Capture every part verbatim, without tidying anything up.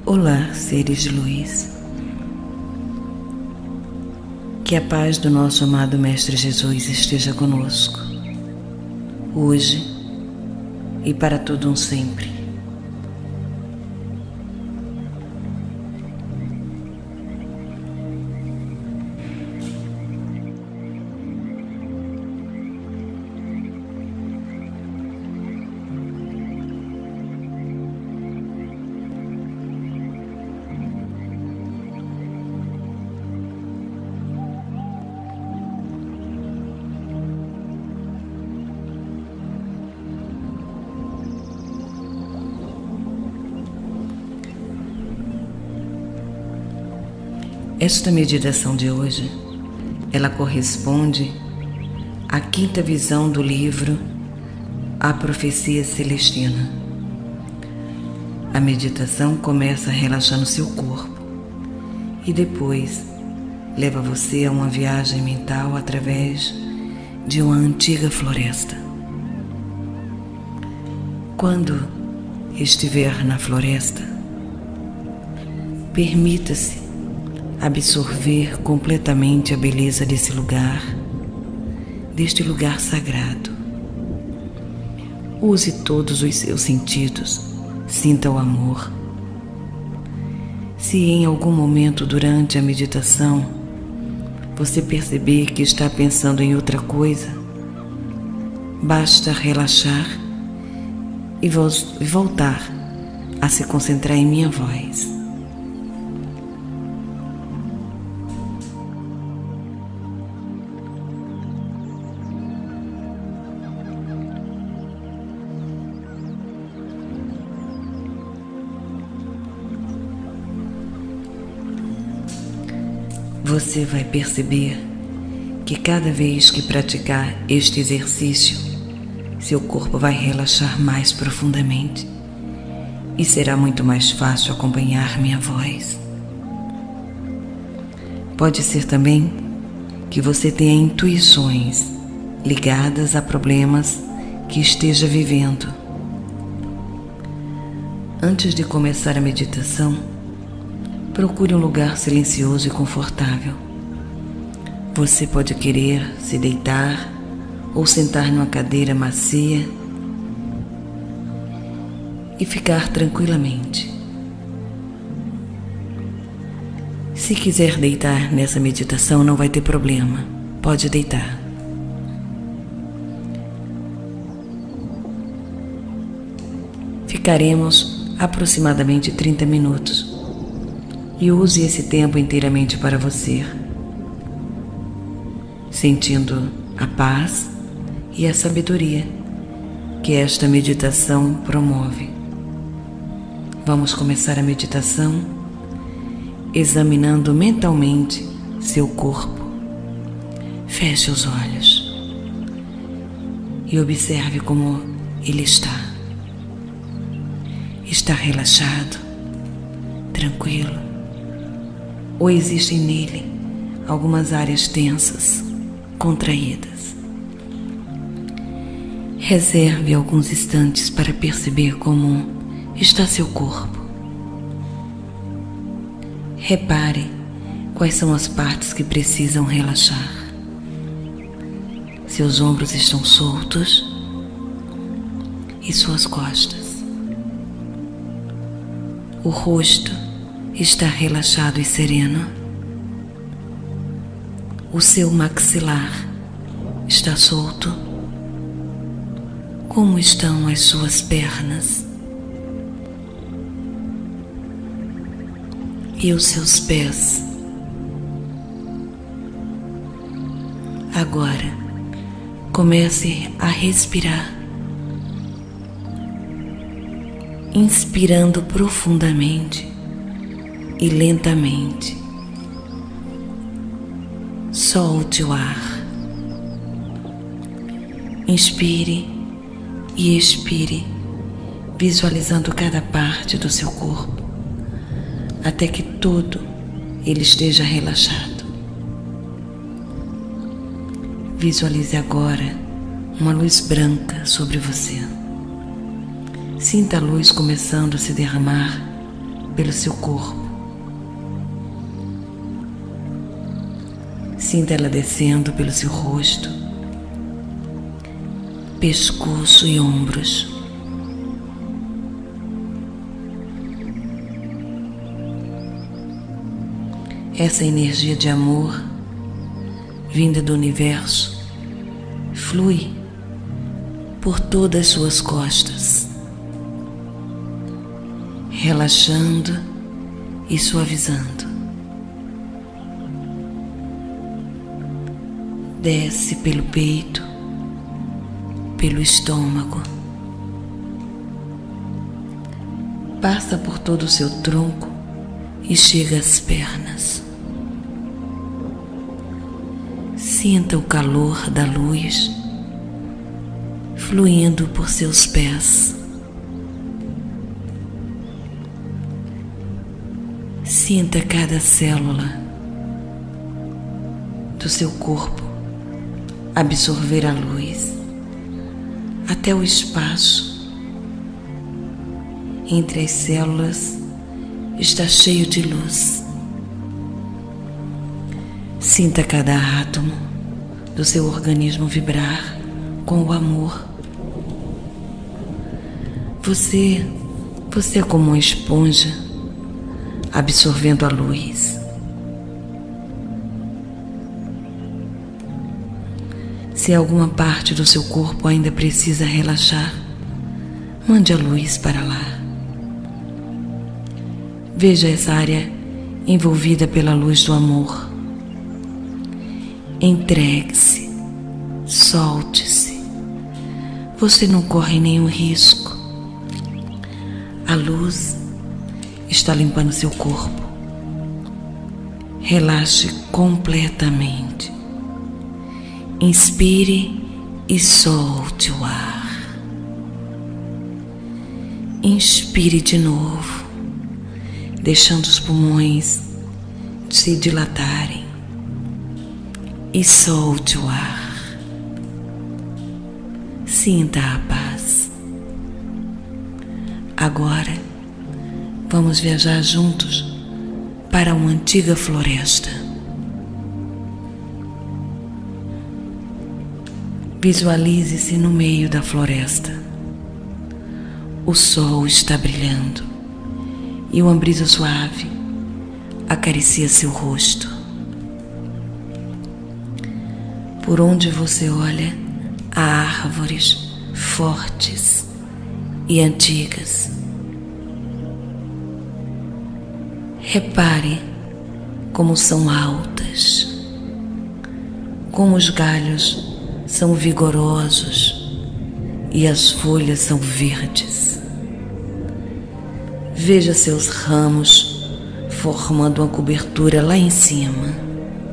Olá, seres de luz. Que a paz do nosso amado Mestre Jesus esteja conosco, hoje e para todo um sempre. Esta meditação de hoje, ela corresponde à quinta visão do livro A Profecia Celestina. A meditação começa relaxando seu corpo e depois leva você a uma viagem mental através de uma antiga floresta. Quando estiver na floresta, permita-se absorver completamente a beleza desse lugar, deste lugar sagrado. Use todos os seus sentidos, sinta o amor. Se em algum momento durante a meditação você perceber que está pensando em outra coisa, basta relaxar e voltar a se concentrar em minha voz. Você vai perceber que cada vez que praticar este exercício, seu corpo vai relaxar mais profundamente e será muito mais fácil acompanhar minha voz. Pode ser também que você tenha intuições ligadas a problemas que esteja vivendo. Antes de começar a meditação, procure um lugar silencioso e confortável. Você pode querer se deitar ou sentar numa cadeira macia e ficar tranquilamente. Se quiser deitar nessa meditação, não vai ter problema. Pode deitar. Ficaremos aproximadamente trinta minutos. E use esse tempo inteiramente para você, sentindo a paz e a sabedoria que esta meditação promove. Vamos começar a meditação examinando mentalmente seu corpo. Feche os olhos e observe como ele está. Está relaxado, tranquilo? Ou existem nele algumas áreas tensas, contraídas? Reserve alguns instantes para perceber como está seu corpo. Repare quais são as partes que precisam relaxar. Seus ombros estão soltos e suas costas. O rosto está relaxado e sereno. O seu maxilar está solto. Como estão as suas pernas? E os seus pés? Agora, comece a respirar, inspirando profundamente e lentamente. Solte o ar. Inspire e expire, visualizando cada parte do seu corpo, até que todo ele esteja relaxado. Visualize agora uma luz branca sobre você. Sinta a luz começando a se derramar pelo seu corpo. Sinta ela descendo pelo seu rosto, pescoço e ombros. Essa energia de amor, vinda do universo, flui por todas as suas costas, relaxando e suavizando. Desce pelo peito, pelo estômago, passa por todo o seu tronco e chega às pernas. Sinta o calor da luz fluindo por seus pés. Sinta cada célula do seu corpo absorver a luz até o espaço entre as células está cheio de luz. Sinta cada átomo do seu organismo vibrar com o amor. Você, você é como uma esponja absorvendo a luz. Se alguma parte do seu corpo ainda precisa relaxar, mande a luz para lá. Veja essa área envolvida pela luz do amor. Entregue-se, solte-se. Você não corre nenhum risco. A luz está limpando seu corpo. Relaxe completamente. Inspire e solte o ar. Inspire de novo, deixando os pulmões se dilatarem. E solte o ar. Sinta a paz. Agora, vamos viajar juntos para uma antiga floresta. Visualize-se no meio da floresta. O sol está brilhando e uma brisa suave acaricia seu rosto. Por onde você olha, há árvores fortes e antigas. Repare como são altas, como os galhos são vigorosos e as folhas são verdes. Veja seus ramos formando uma cobertura lá em cima.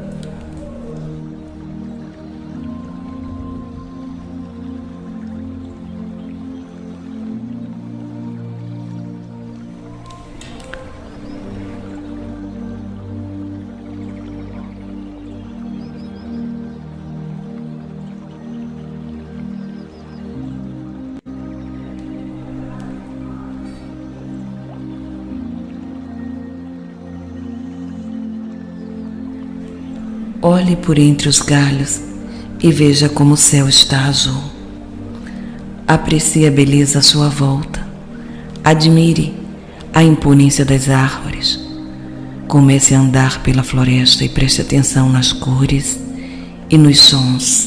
Olhe por entre os galhos e veja como o céu está azul. Aprecie a beleza à sua volta. Admire a imponência das árvores. Comece a andar pela floresta e preste atenção nas cores e nos sons.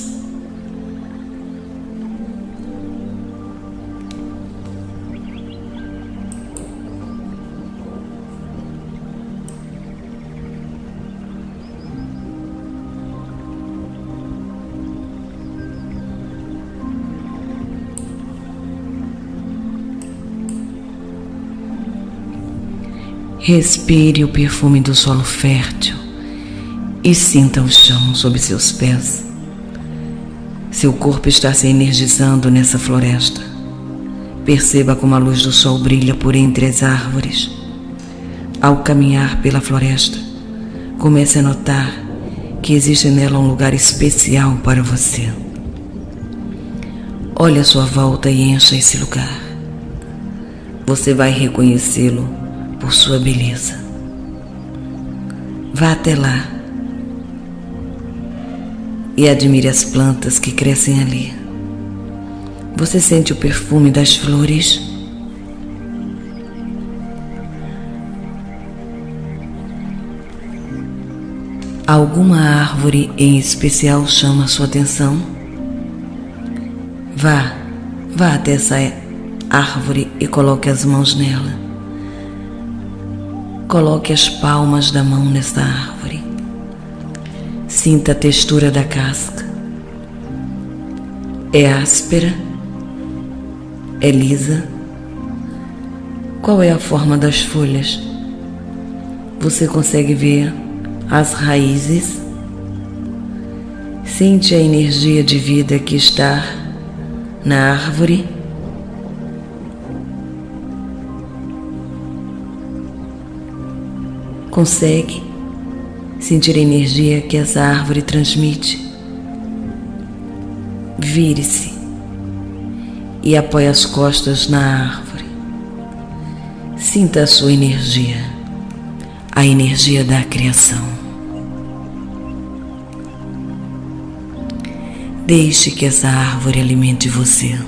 Respire o perfume do solo fértil e sinta o chão sob seus pés. Seu corpo está se energizando nessa floresta. Perceba como a luz do sol brilha por entre as árvores. Ao caminhar pela floresta, comece a notar que existe nela um lugar especial para você. Olhe à sua volta e encha esse lugar. Você vai reconhecê-lo por sua beleza. Vá até lá e admire as plantas que crescem ali. Você sente o perfume das flores? Alguma árvore em especial chama sua atenção? Vá, vá até essa árvore e coloque as mãos nela. Coloque as palmas da mão nesta árvore. Sinta a textura da casca. É áspera? É lisa? Qual é a forma das folhas? Você consegue ver as raízes? Sente a energia de vida que está na árvore? Consegue sentir a energia que essa árvore transmite? Vire-se e apoie as costas na árvore. Sinta a sua energia, a energia da criação. Deixe que essa árvore alimente você.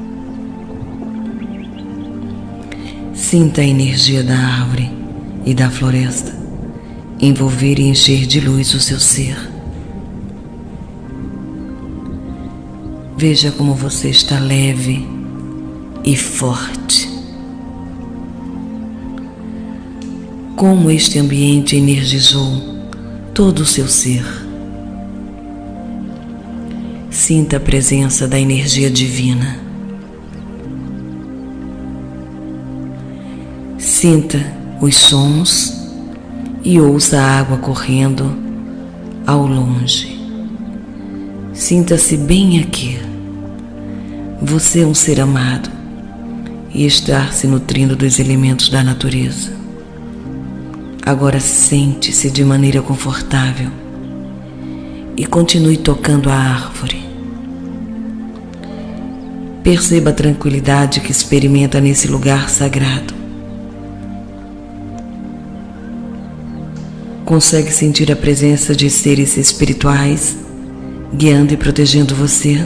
Sinta a energia da árvore e da floresta envolver e encher de luz o seu ser. Veja como você está leve e forte. Como este ambiente energizou todo o seu ser. Sinta a presença da energia divina. Sinta os sons e ouça a água correndo ao longe. Sinta-se bem aqui. Você é um ser amado e está se nutrindo dos elementos da natureza. Agora sente-se de maneira confortável e continue tocando a árvore. Perceba a tranquilidade que experimenta nesse lugar sagrado. Consegue sentir a presença de seres espirituais guiando e protegendo você?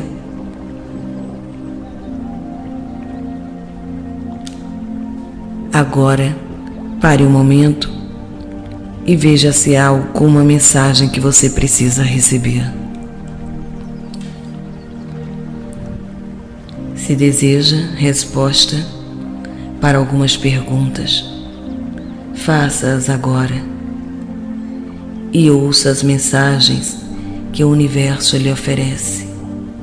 Agora, pare um momento e veja se há alguma mensagem que você precisa receber. Se deseja resposta para algumas perguntas, faça-as agora. E ouça as mensagens que o universo lhe oferece.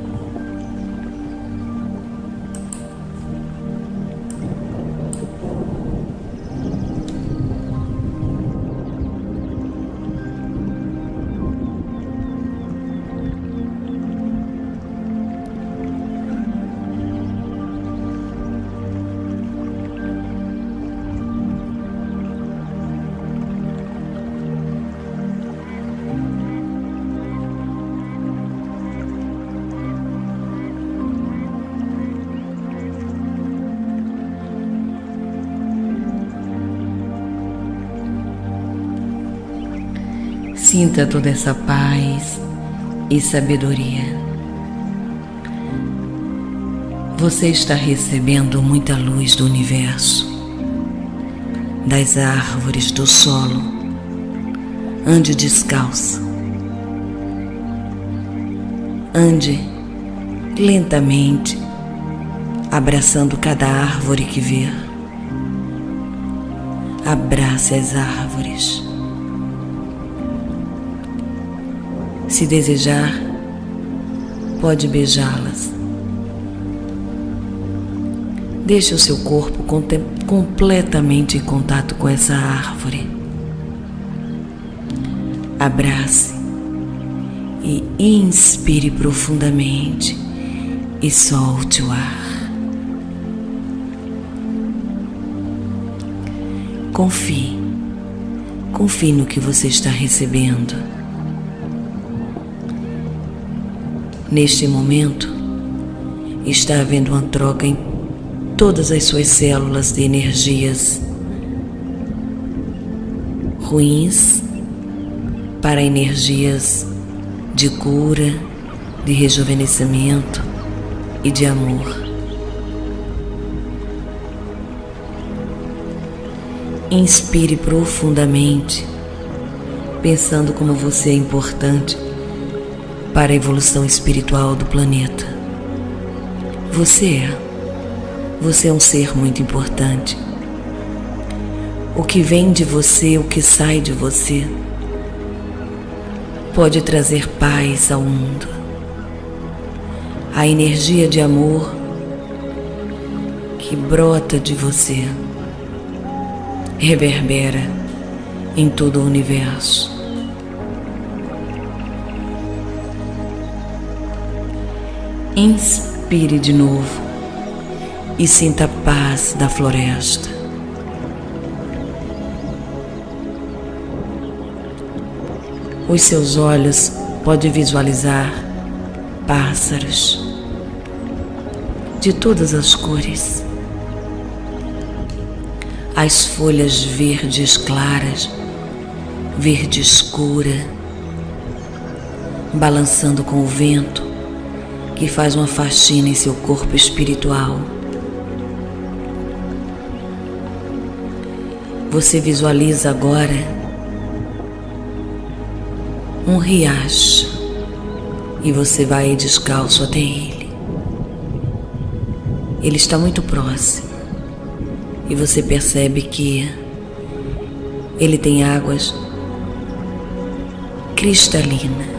Sinta toda essa paz e sabedoria. Você está recebendo muita luz do universo, das árvores, do solo. Ande descalço. Ande lentamente, abraçando cada árvore que vê. Abrace as árvores. Se desejar, pode beijá-las. Deixe o seu corpo completamente em contato com essa árvore. Abrace e inspire profundamente e solte o ar. Confie, confie no que você está recebendo. Neste momento, está havendo uma troca em todas as suas células de energias ruins para energias de cura, de rejuvenescimento e de amor. Inspire profundamente, pensando como você é importante para a evolução espiritual do planeta. Você é. Você é um ser muito importante. O que vem de você, o que sai de você, pode trazer paz ao mundo. A energia de amor que brota de você reverbera em todo o universo. Inspire de novo e sinta a paz da floresta. Os seus olhos podem visualizar pássaros de todas as cores. As folhas verdes claras, verde escura, balançando com o vento que faz uma faxina em seu corpo espiritual. Você visualiza agora um riacho e você vai descalço até ele. Ele está muito próximo. E você percebe que ele tem águas cristalinas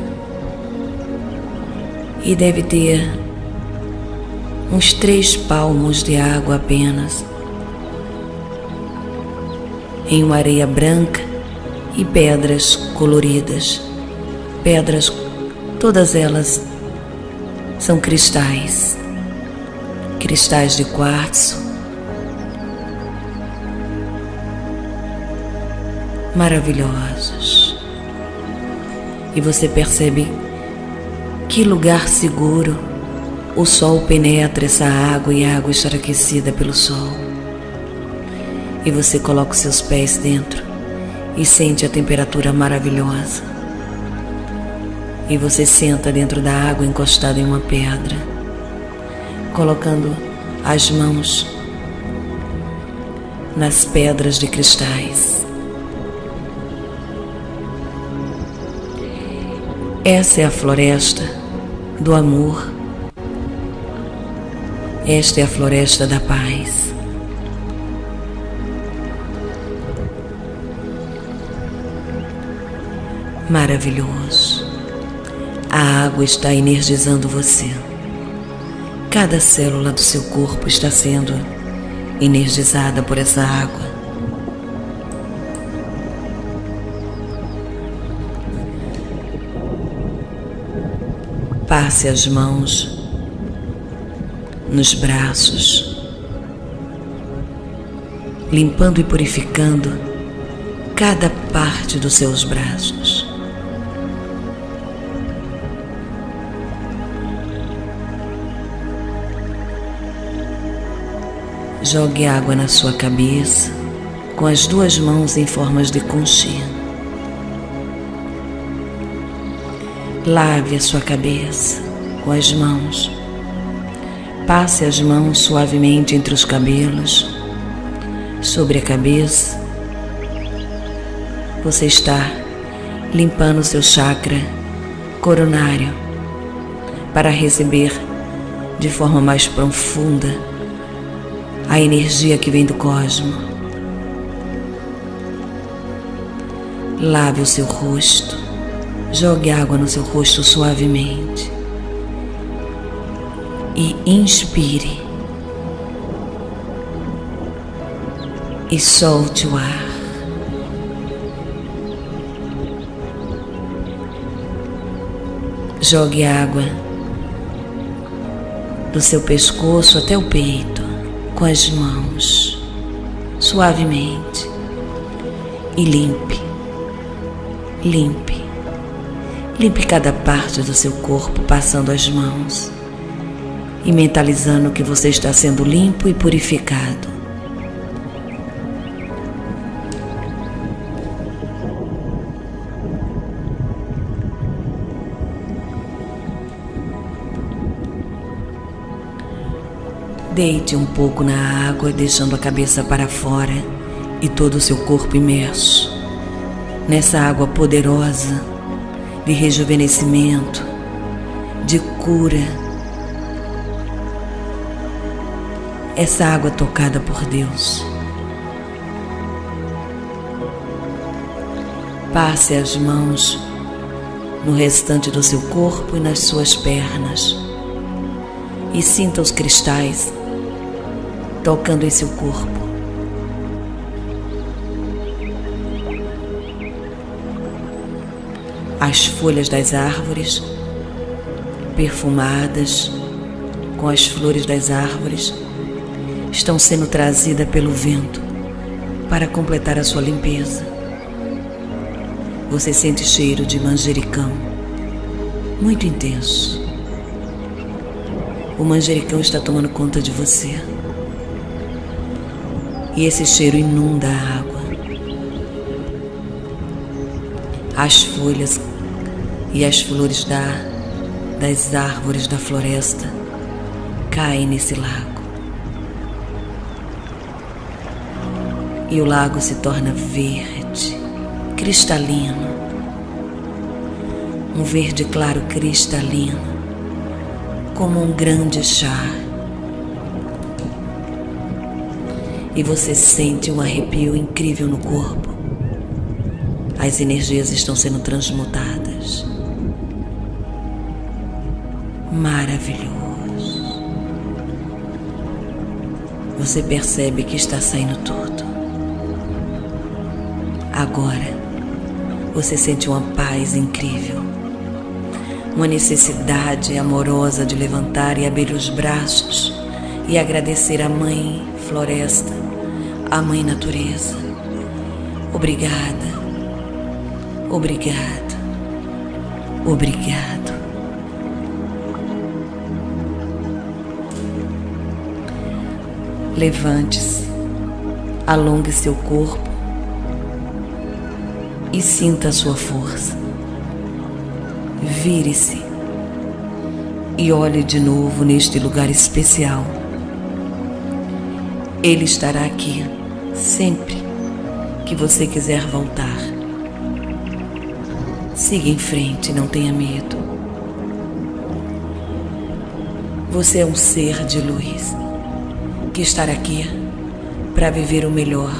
e deve ter uns três palmos de água apenas, em uma areia branca e pedras coloridas. Pedras, todas elas são cristais, cristais de quartzo, maravilhosos. E você percebe que lugar seguro. O sol penetra essa água e a água está aquecida pelo sol. E você coloca os seus pés dentro e sente a temperatura maravilhosa. E você senta dentro da água encostado em uma pedra, colocando as mãos nas pedras de cristais. Essa é a floresta do amor. Esta é a floresta da paz. Maravilhoso. A água está energizando você. Cada célula do seu corpo está sendo energizada por essa água. Passe as mãos nos braços, limpando e purificando cada parte dos seus braços. Jogue água na sua cabeça com as duas mãos em formas de conchinha. Lave a sua cabeça com as mãos. Passe as mãos suavemente entre os cabelos, sobre a cabeça. Você está limpando o seu chakra coronário para receber de forma mais profunda a energia que vem do cosmo. Lave o seu rosto. Jogue água no seu rosto suavemente e inspire e solte o ar. Jogue água do seu pescoço até o peito com as mãos, suavemente, e limpe, limpe. Limpe cada parte do seu corpo, passando as mãos e mentalizando que você está sendo limpo e purificado. Deite um pouco na água, deixando a cabeça para fora e todo o seu corpo imerso nessa água poderosa de rejuvenescimento, de cura. Essa água tocada por Deus. Passe as mãos no restante do seu corpo e nas suas pernas e sinta os cristais tocando em seu corpo. As folhas das árvores, perfumadas com as flores das árvores, estão sendo trazidas pelo vento para completar a sua limpeza. Você sente cheiro de manjericão, muito intenso. O manjericão está tomando conta de você. E esse cheiro inunda a água. As folhas e as flores da, das árvores da floresta caem nesse lago. E o lago se torna verde, cristalino. Um verde claro cristalino, como um grande chá. E você sente um arrepio incrível no corpo. As energias estão sendo transmutadas. Maravilhoso. Você percebe que está saindo tudo. Agora, você sente uma paz incrível. Uma necessidade amorosa de levantar e abrir os braços e agradecer à Mãe Floresta, à Mãe Natureza. Obrigada, obrigado, obrigado. Levante-se, alongue seu corpo e sinta a sua força. Vire-se e olhe de novo neste lugar especial. Ele estará aqui sempre que você quiser voltar. Siga em frente, não tenha medo. Você é um ser de luz que está aqui para viver o melhor.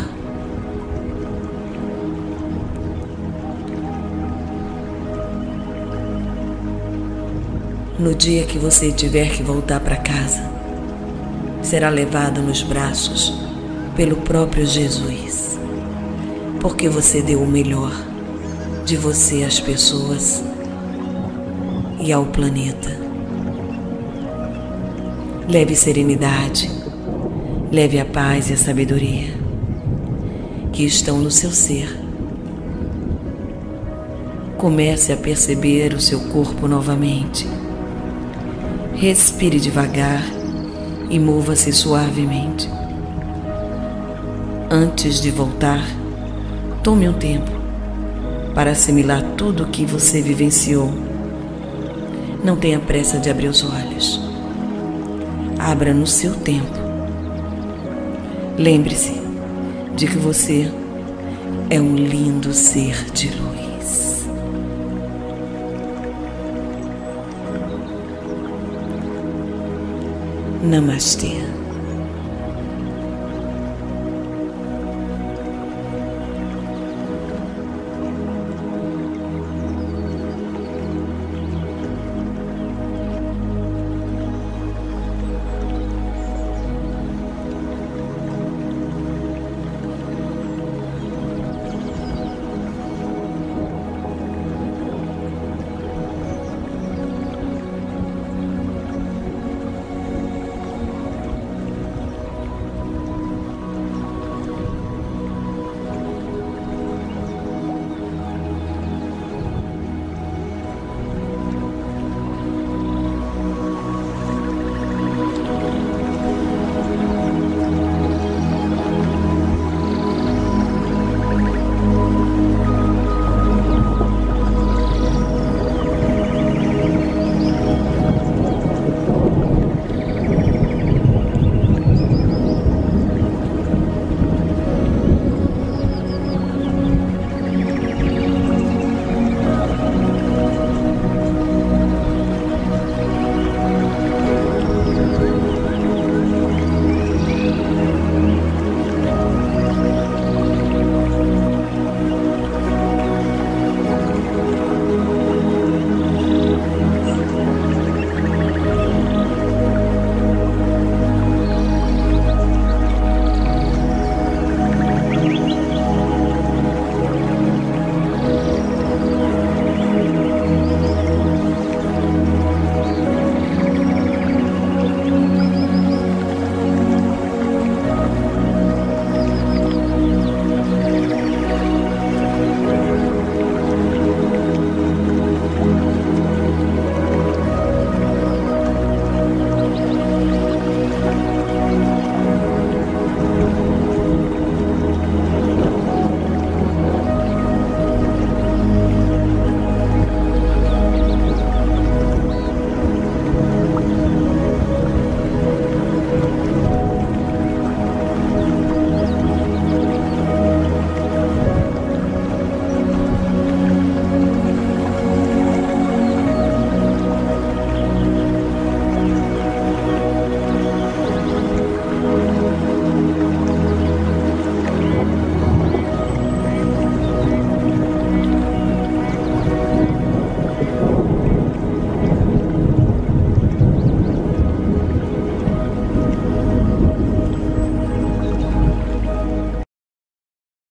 No dia que você tiver que voltar para casa, será levado nos braços pelo próprio Jesus, porque você deu o melhor de você às pessoas e ao planeta. Leve serenidade, leve a paz e a sabedoria que estão no seu ser. Comece a perceber o seu corpo novamente. Respire devagar e mova-se suavemente. Antes de voltar, tome um tempo para assimilar tudo o que você vivenciou. Não tenha pressa de abrir os olhos. Abra no seu tempo. Lembre-se de que você é um lindo ser de luz. Namastê.